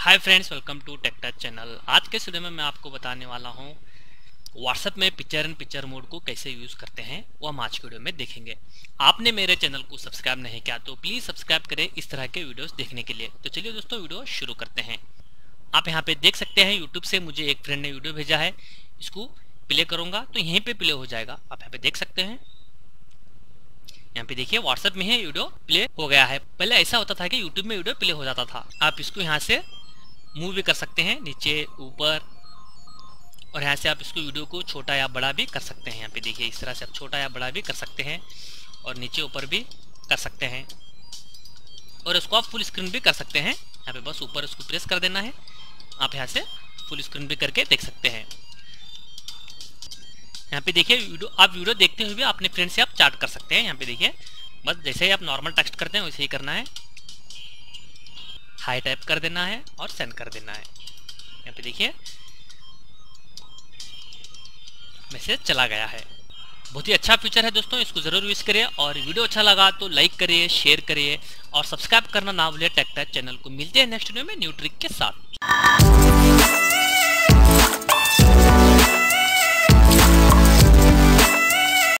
Hi friends, welcome to tech touch channel. आज के video में मैं आपको बताने वाला हूं व्हाट्सएप में पिक्चर इन पिक्चर मोड को कैसे यूज़ करते हैं, वो हम आज के वीडियो में देखेंगे। आपने मेरे चैनल को सब्सक्राइब नहीं किया तो प्लीज़ सब्सक्राइब करें इस तरह के वीडियोस देखने के लिए। तो चलिए दोस्तों, वीडियो शुरू करते हैं। आप यहाँ पे देख सकते हैं यूट्यूब से मुझे एक फ्रेंड ने वीडियो भेजा है। इसको प्ले करूँगा तो यहीं पर प्ले हो जाएगा। आप यहाँ पे देख सकते हैं, यहाँ पे देखिए व्हाट्सएप में ही वीडियो प्ले हो गया है। पहले ऐसा होता था कि यूट्यूब में वीडियो प्ले हो जाता था। आप इसको यहाँ से मूव भी कर सकते हैं नीचे ऊपर, और यहाँ से आप इसको वीडियो को छोटा या बड़ा भी कर सकते हैं। यहाँ पे देखिए इस तरह से आप छोटा या बड़ा भी कर सकते हैं और नीचे ऊपर भी कर सकते हैं, और इसको आप फुल स्क्रीन भी कर सकते हैं। यहाँ पे बस ऊपर इसको प्रेस कर देना है। आप यहाँ से फुल स्क्रीन भी करके देख सकते हैं। यहाँ पे देखिए आप वीडियो देखते हुए भी अपने फ्रेंड से आप चैट कर सकते हैं। यहाँ पे देखिए बस जैसे ही आप नॉर्मल टेक्स्ट करते हैं वैसे ही करना है, हाई टाइप कर देना है और सेंड कर देना है। यहाँ पे देखिए मैसेज चला गया है। बहुत ही अच्छा फीचर है दोस्तों, इसको जरूर यूज करिए। और वीडियो अच्छा लगा तो लाइक करिए, शेयर करिए और सब्सक्राइब करना ना भूलिए टेक टच चैनल को। मिलते हैं नेक्स्ट वीडियो में न्यू ट्रिक के साथ।